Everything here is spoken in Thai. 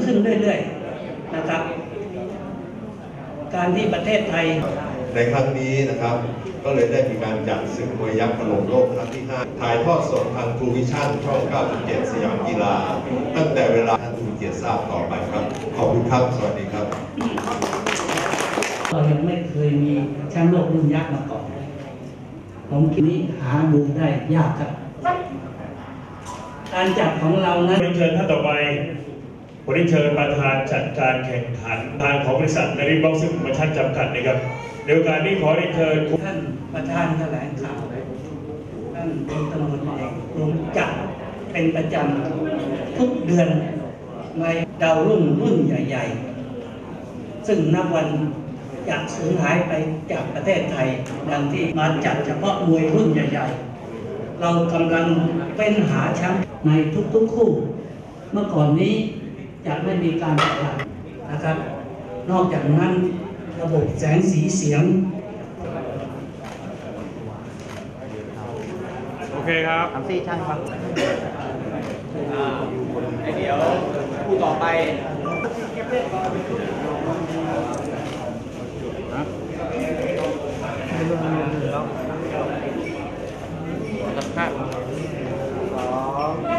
ขึ้นเรื่อยๆนะครับการที่ประเทศไทยในครั้งนี้นะครับก็เลยได้มีการจัดศึกมวยยักษ์ถล่มโลกครั้งที่ 5ถ่ายทอดสดทางทูวิชั่นช่อง 9.7 สยามกีฬาตั้งแต่เวลาท่านผู้มีเกียรติทราบต่อไปครับขอบคุณครับสวัสดีครับเรายังไม่เคยมีแชมป์โลกรุ่นยักษ์มาก่อนผมคิดนี้หาดูได้ยากครับการจัดของเรานะเชิญท่านต่อไปผมได้เชิญประธานจัดการแข่งขันทางของบริษัทนาริบ็อกซิ่งโปรโมชั่นจำกัดนะครับในโอกาสนี้ขอได้เชิญท่านประธานแถลงข่าวท่านพลตำรวจเอกลงจัดเป็นประจำทุกเดือนในดาวรุ่นใหญ่ๆซึ่งนับวันจะสูญหายไปจากประเทศไทยดังที่มาจัดเฉพาะมวยรุ่นใหญ่ๆเรากำลังเป็นหาแชมป์ในทุกๆคู่เมื่อก่อนนี้จะไม่มีการประกาศนะครับนอกจากนั้นระบบแสงสีเสียงโอเคครับทำซี่ช่างครับเดี๋ยวคู่ต่อไปครับ